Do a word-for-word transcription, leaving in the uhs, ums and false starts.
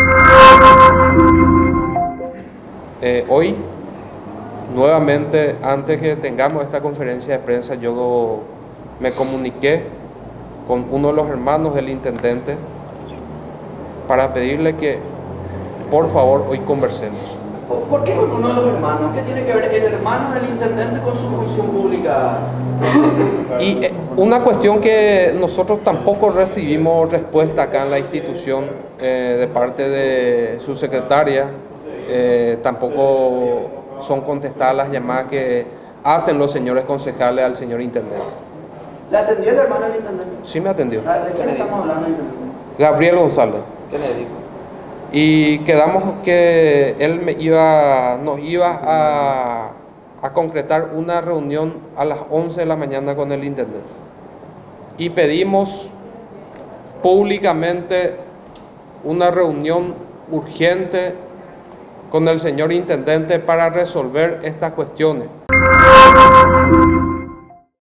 Eh, hoy, nuevamente, antes que tengamos esta conferencia de prensa, yo me comuniqué con uno de los hermanos del intendente para pedirle que, por favor, hoy conversemos. ¿Por qué con uno de los hermanos? ¿Qué tiene que ver el hermano del intendente con su función pública? Y eh, una cuestión que nosotros tampoco recibimos respuesta acá en la institución eh, de parte de su secretaria, eh, tampoco son contestadas las llamadas que hacen los señores concejales al señor intendente. ¿Le atendió el hermano del intendente? Sí me atendió. ¿De quién estamos hablando, intendente? Gabriel González. ¿Qué le dijo? Y quedamos que él me iba, nos iba a, a concretar una reunión a las once de la mañana con el intendente. Y pedimos públicamente una reunión urgente con el señor intendente para resolver estas cuestiones.